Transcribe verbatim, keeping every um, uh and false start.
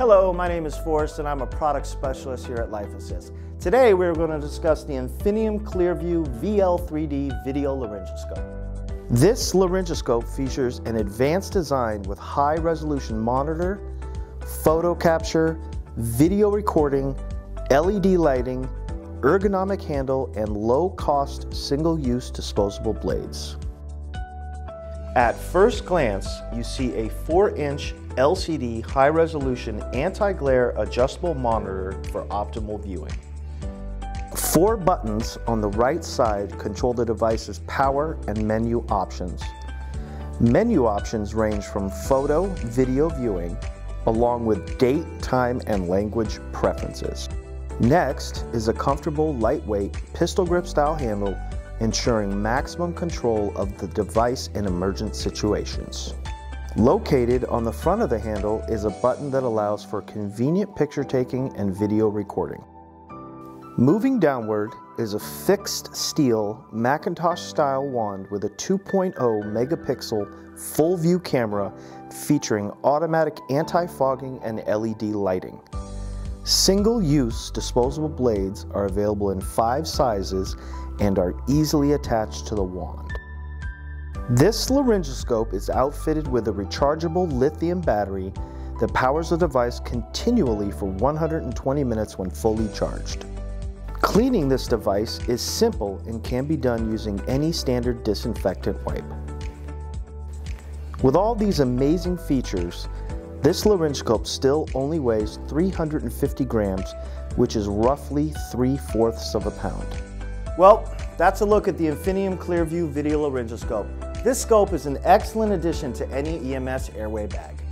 Hello, my name is Forrest and I'm a product specialist here at Life Assist. Today we're going to discuss the Infinium ClearVue V L three D Video Laryngoscope. This laryngoscope features an advanced design with high-resolution monitor, photo capture, video recording, L E D lighting, ergonomic handle, and low-cost single-use disposable blades. At first glance, you see a four inch L C D high-resolution anti-glare adjustable monitor for optimal viewing. Four buttons on the right side control the device's power and menu options. Menu options range from photo, video viewing, along with date, time, and language preferences. Next is a comfortable, lightweight, pistol grip style handle, ensuring maximum control of the device in emergent situations. Located on the front of the handle is a button that allows for convenient picture taking and video recording. Moving downward is a fixed steel Macintosh style wand with a two point oh megapixel full view camera featuring automatic anti-fogging and L E D lighting. Single-use disposable blades are available in five sizes and are easily attached to the wand. This laryngoscope is outfitted with a rechargeable lithium battery that powers the device continually for one hundred twenty minutes when fully charged. Cleaning this device is simple and can be done using any standard disinfectant wipe. With all these amazing features, this laryngoscope still only weighs three hundred fifty grams, which is roughly three-fourths of a pound. Well, that's a look at the Infinium ClearVue Video Laryngoscope. This scope is an excellent addition to any E M S airway bag.